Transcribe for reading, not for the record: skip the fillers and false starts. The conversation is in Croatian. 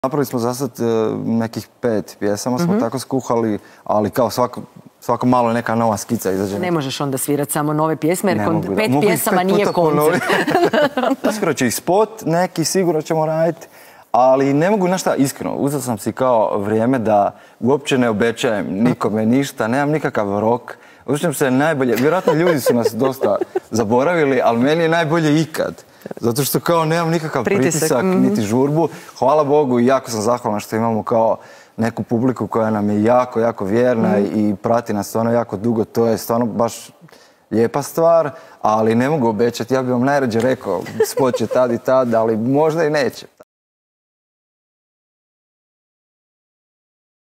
Napravili smo za sad nekih 5 pjesama, smo tako skuhali, ali kao svako malo je neka nova skica izađe. Ne možeš onda svirati samo nove pjesme, jer 5 pjesama nije koncert. Uskoro će i spot, neki sigurno ćemo raditi, ali ne mogu nešto iskreno. Uzeo sam si kao vrijeme da uopće ne obećajem nikome ništa, nemam nikakav rok. Osjećam se najbolje, vjerojatno ljudi su nas dosta zaboravili, ali meni je najbolje ikad. Zato što kao nemam nikakav pritisak, niti žurbu. Hvala Bogu i jako sam zahvalan što imamo kao neku publiku koja nam je jako, jako vjerna i prati nas stvarno jako dugo. To je stvarno baš lijepa stvar, ali ne mogu obećati. Ja bih vam najrađe rekao, spot će tad i tad, ali možda i neće.